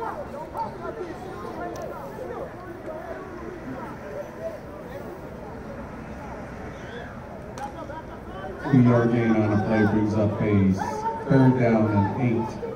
2-yard gain on a play brings up a 3rd down and 8.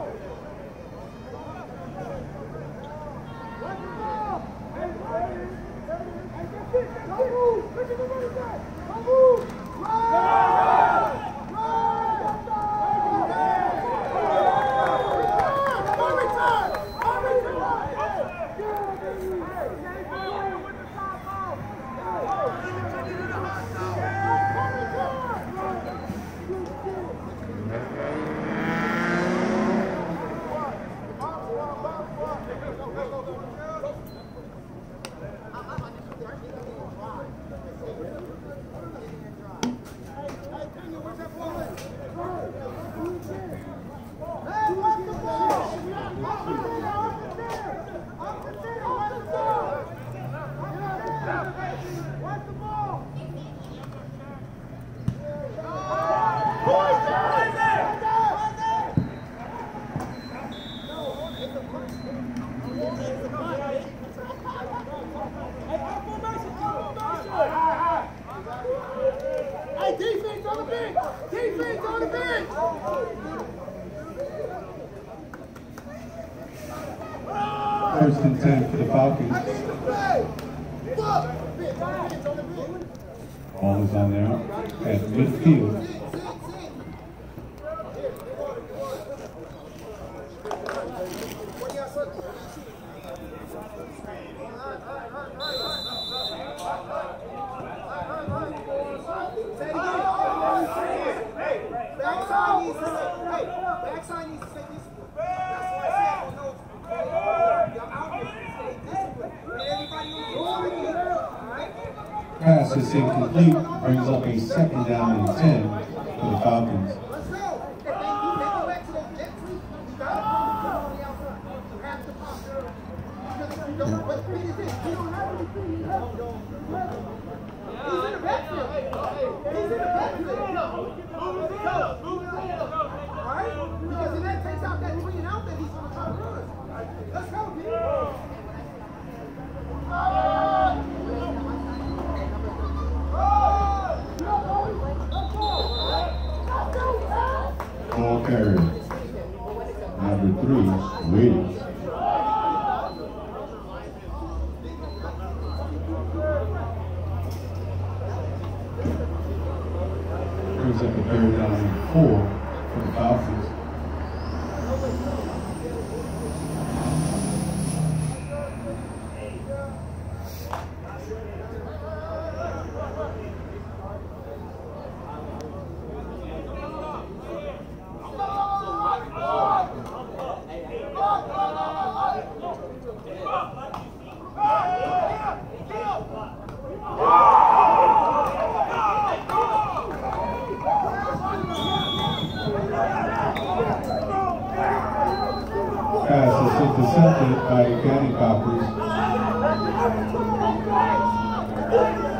First and 10 for the Falcons. Ball is on there at midfield. Pass is incomplete, brings up a 2nd down and 10 for the Falcons. Ball carrier, number 3, Williams. Brings up a 3rd down and 4 for the Falcons. Pass is intercepted by the Candy Coppers.